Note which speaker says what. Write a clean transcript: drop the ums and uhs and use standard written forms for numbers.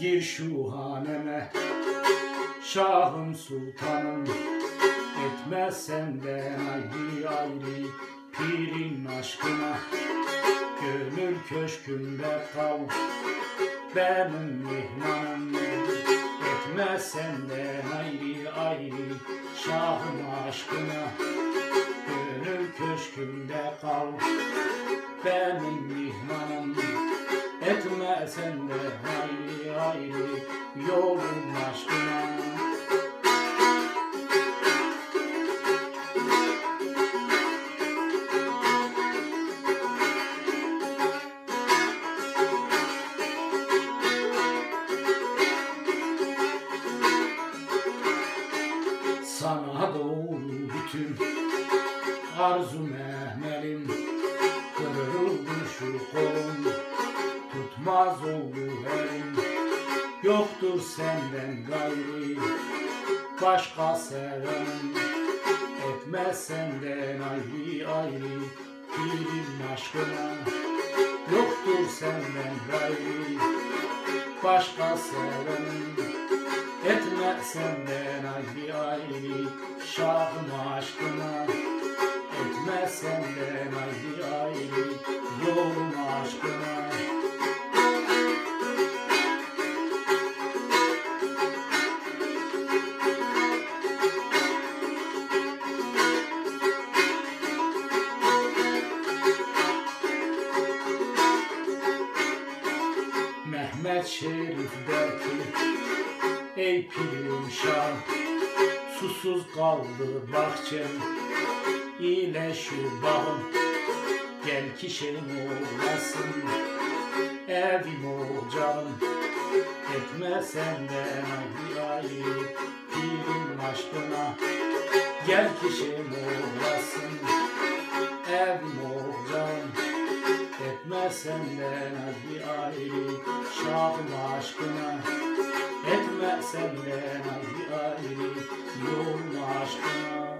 Speaker 1: gir şu haneme, şahım sultanım. Etme senden ayrı ayrı pirin aşkına. Gönül köşkümde kal benim mihmanım. Etme senden ayrı ayrı şahım aşkına. Gönül köşkümde kal benim mihmanım. Etme senden ayrı ayrı yolun aşkına. Sana doğru bütün arzum emelim. Kırıldı şu kolum, tutmaz oldu elim. Yoktur senden gayrı başka sevenim. Etme senden ayrı ayrı pirin aşkına. Yoktur senden gayrı başka sevenim. Etme senden ayrı ayrı şahım aşkına. Etme senden ayrı ayrı yolum aşkına. Mehmet Şerif der ki, ey pirim şah, susuz kaldı bahçem ile şu bağım. Gel ki şeyim olasın, evim ocağım. Etme senden ayrı ayrı pirim aşkına. Gel ki şeyim olasın, evim ocağım. Etme senden ayrı ayrı şahım aşkına. Etme senden ayrı ayrı yolun aşkına.